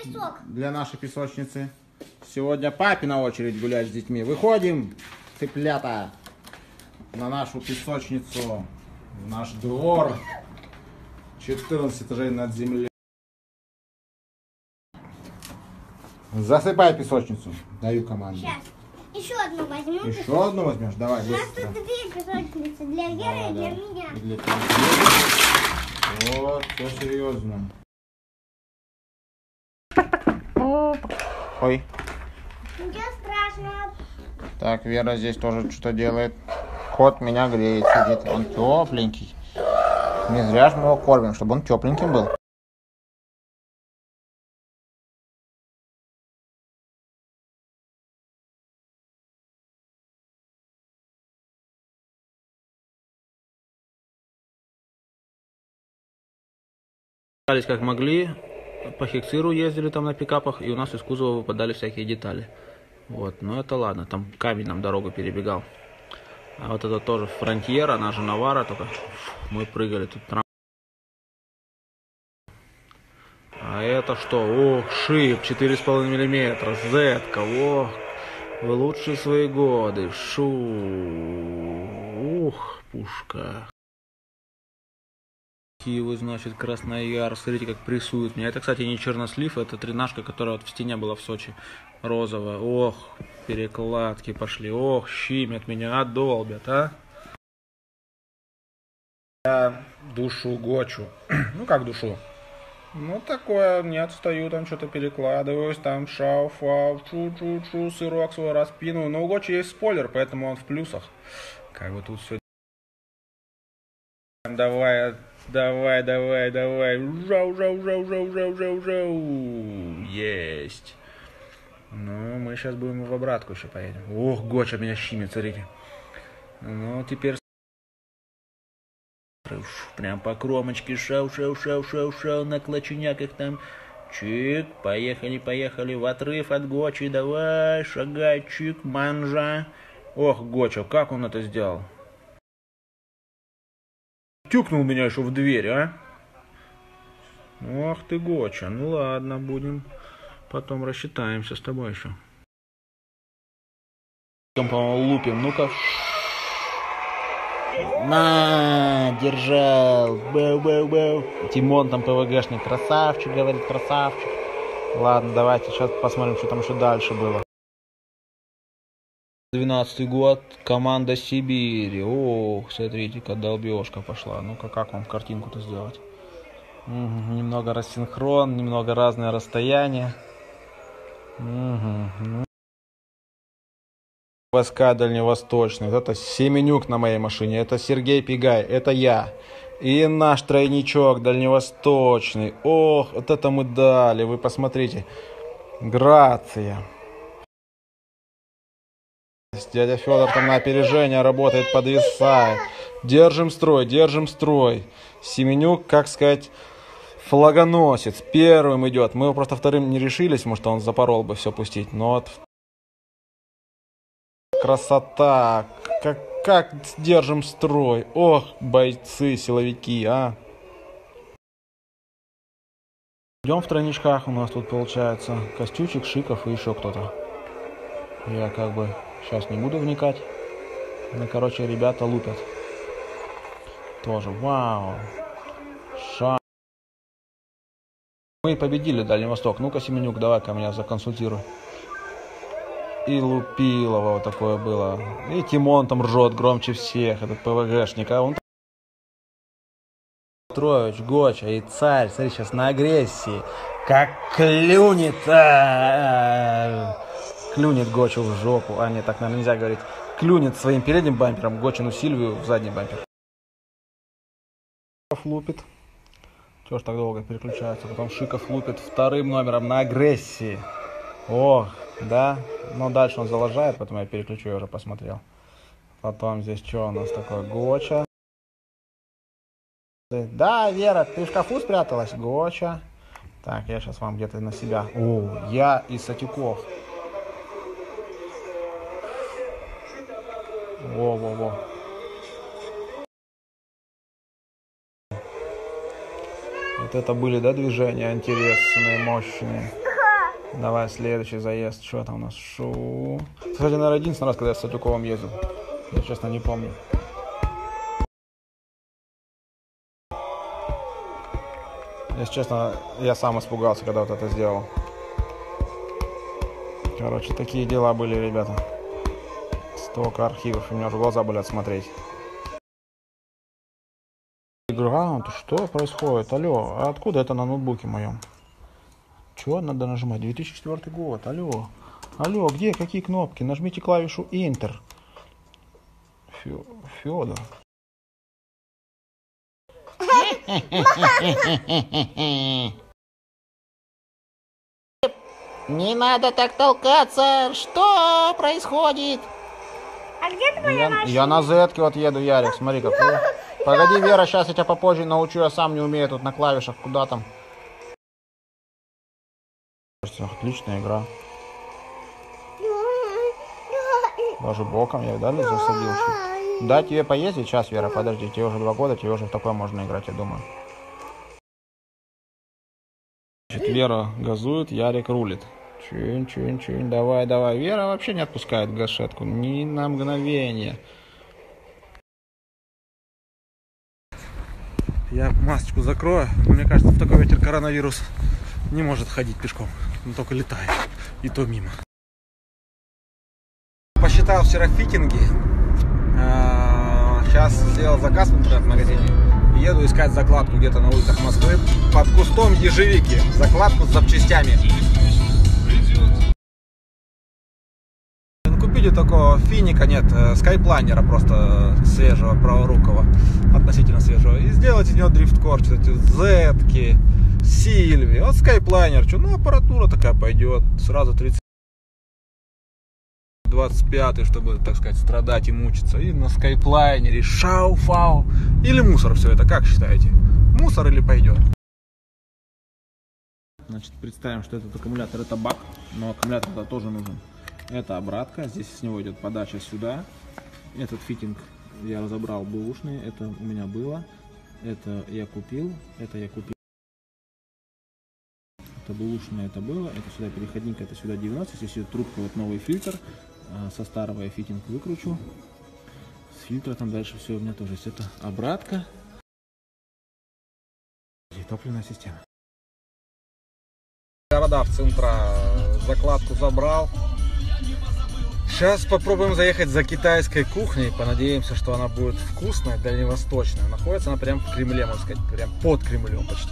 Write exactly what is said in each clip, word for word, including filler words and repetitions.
песок. Для нашей песочницы. Сегодня папе на очередь гулять с детьми. Выходим, цыплята, на нашу песочницу, в наш двор. четырнадцать этажей над землей. Засыпай песочницу. Даю команду. Сейчас. Еще одну возьмем. Еще песочницу. одну возьмешь? Давай, У нас быстро. тут две песочницы. Для Веры да, и для да. меня. И для тебя. Вот, все серьезно. Ой. Ничего страшного. Так, Вера здесь тоже что-то делает. Кот меня греет, сидит. Он тепленький. Не зря же мы его кормим, чтобы он тепленьким был. Как могли, по Хексиру ездили там на пикапах, и у нас из кузова выпадали всякие детали. Вот, но это ладно, там камень нам дорогу перебегал. А вот это тоже Фронтьер, она же Навара, только мы прыгали тут. А это что? Ох, шип, четыре с половиной миллиметра, зетка, ох, в лучшие свои годы, шу, ух, пушка. Киевы, значит, Краснояр, смотрите, как прессует меня. Это, кстати, не чернослив, это тринашка, которая вот в стене была в Сочи, розовая. Ох, перекладки пошли, ох, щимят меня, долбят, а. Я душу гочу. Ну, как душу? Ну, такое, не отстаю, там что-то перекладываюсь, там шау-фау, чу-чу-чу, сырок свой распину. Но у Гочи есть спойлер, поэтому он в плюсах. Как бы тут все. Давай, давай, давай, давай. Жау, жау, жау, жау, жау, жау, жау. Есть. Ну, мы сейчас будем в обратку еще поедем. Ох, Гоча меня щимит, смотрите. Ну, теперь... Прям по кромочке. Шау, шау, шау, шау, шау. На клочуняках там. Чик. Поехали, поехали. В отрыв от Гочи. Давай, шагай, чик, манжа. Ох, Гоча, как он это сделал? Тюкнул меня еще в дверь, а? Ох ты, Гоча. Ну ладно, будем потом рассчитаемся с тобой еще. По-моему, лупим. Ну-ка. На, держал. Бэу, бэу, бэу. Тимон там ПВГшник. Красавчик, говорит, красавчик. Ладно, давайте сейчас посмотрим, что там еще дальше было. двенадцатый год, команда Сибири. Ох, смотрите-ка, долбежка пошла. Ну-ка, как вам картинку-то сделать? Угу, немного рассинхрон, немного разное расстояние. Угу. Войска дальневосточные. Вот это Семенюк на моей машине. Это Сергей Пигай. Это я. И наш тройничок дальневосточный. Ох, вот это мы дали. Вы посмотрите. Грация. Дядя Федор там на опережение работает, подвисает. Держим строй, держим строй. Семенюк, как сказать, флагоносец. Первым идет. Мы его просто вторым не решились, может, он запорол бы все пустить. Но вот... Красота. Как, как держим строй. Ох, бойцы, силовики, а. Идем в тройничках. У нас тут получается Костючик, Шиков и еще кто-то. Я как бы... Сейчас не буду вникать. Ну, короче, ребята лупят. Тоже. Вау. Ша. Мы победили Дальний Восток. Ну-ка, Семенюк, давай-ка меня законсультируй. И Лупилово вот такое было. И Тимон там ржет громче всех. Этот ПВГшник. А он... Петрович, Гоча и царь. Смотри, сейчас на агрессии. Как клюнет. А-а-а. Клюнет Гочу в жопу. А, нет, так, наверное, нельзя говорить. Клюнет своим передним бампером Гочину Сильвию в задний бампер. Лупит. Чего ж так долго переключается? Потом Шиков лупит вторым номером на агрессии. Ох, да. Но дальше он залажает, поэтому я переключу, я уже посмотрел. Потом здесь что у нас такое? Гоча. Да, Вера, ты в шкафу спряталась? Гоча. Так, я сейчас вам где-то на себя. О, я и Сатюков. Во-во-во. Вот это были, да, движения интересные, мощные. Давай следующий заезд. Что там у нас? Шу. Кстати, наверное, единственный раз, когда я с Сатюковым ездил. Я, честно, не помню. Если честно, я сам испугался, когда вот это сделал. Короче, такие дела были, ребята. Столько архивов, у меня уже глаза болят смотреть. Граунд, что происходит? Алло, а откуда это на ноутбуке моем? Чего надо нажимать? две тысячи четвёртый год, алло. Алло, где, какие кнопки? Нажмите клавишу Enter. Фё, Фёдор. Не надо так толкаться. Что происходит? А где твоя Я, машина? я на зетке вот еду, Ярик, смотри как. Погоди, Вера, сейчас я тебя попозже научу, я сам не умею тут на клавишах, куда там. Отличная игра. Даже боком я, да, засадил. Да, тебе поездить сейчас, Вера, подожди, тебе уже два года, тебе уже в такое можно играть, я думаю. Значит, Вера газует, Ярик рулит. Чин, чин, чин, давай, давай. Вера вообще не отпускает гашетку, ни на мгновение. Я масочку закрою. Мне кажется, в такой ветер коронавирус не может ходить пешком. Он только летает. И то мимо. Посчитал вчера фитинги. Сейчас сделал заказ в интернет-магазине. Еду искать закладку где-то на улицах Москвы. Под кустом ежевики. Закладку с запчастями. Купили такого финика, нет, скайплайнера просто свежего, праворукого, относительно свежего. И сделать из него дрифткор, кстати, зетки, Сильви. Вот скайплайнер, что, ну аппаратура такая пойдет. Сразу тридцать двадцать пятый, чтобы, так сказать, страдать и мучиться. И на скайплайнере шау-фау. Или мусор все это, как считаете? Мусор или пойдет? Значит, представим, что этот аккумулятор это бак, но аккумулятор -то тоже нужен. Это обратка, здесь с него идет подача сюда. Этот фитинг я разобрал бэушный, это у меня было. Это я купил, это я купил. Это бэушное, это было. Это сюда переходник, это сюда девяносто. Здесь идет трубка, вот новый фильтр. Со старого я фитинг выкручу. С фильтра там дальше все у меня тоже есть. Это обратка. И топливная система. Города в центра закладку забрал. Сейчас попробуем заехать за китайской кухней. Понадеемся, что она будет вкусная, дальневосточная. Находится она прям в Кремле, можно сказать, прям под Кремлем почти.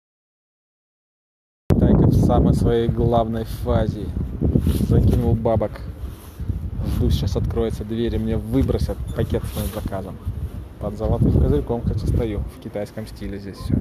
Китайка в самой своей главной фазе. Закинул бабок. Жду, сейчас откроется дверь и мне выбросят пакет с моим заказом. Под золотым козырьком, кстати, стою. В китайском стиле здесь все.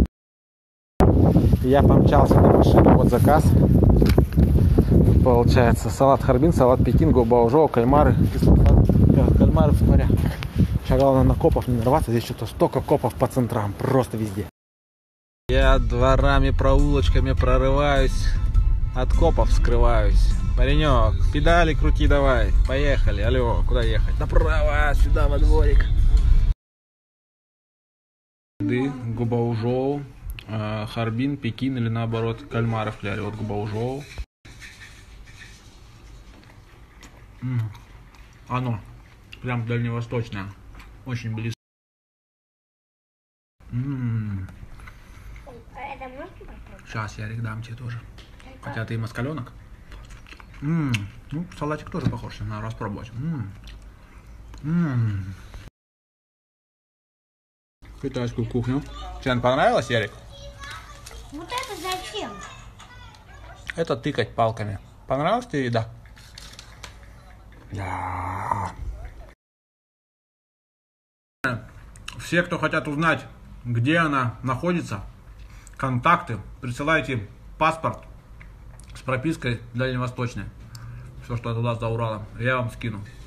Я помчался на машину. Вот заказ. Получается салат харбин, салат пекин, губаужоу, кальмары, кальмары в морях. Сейчас главное на копов не нарваться, здесь что-то столько копов по центрам, просто везде. Я дворами, проулочками прорываюсь, от копов скрываюсь. Паренек, педали крути давай, поехали, алло, куда ехать? Направо, сюда во дворик. Губаужоу, харбин, пекин или наоборот кальмары в кляре, вот губаужоу. М-м. Оно прям дальневосточное, очень близко. М-м. Сейчас я дам тебе тоже. Хотя ты и москаленок. М-м. Ну, салатик тоже похож, надо распробовать. М-м. М-м. Китайскую кухню. Тебе понравилось, Ярик? Вот это зачем? Это тыкать палками. Понравилась тебе еда? Да. Все, кто хотят узнать, где она находится, контакты, присылайте паспорт с пропиской дальневосточной. Все, что туда за Уралом, я вам скину.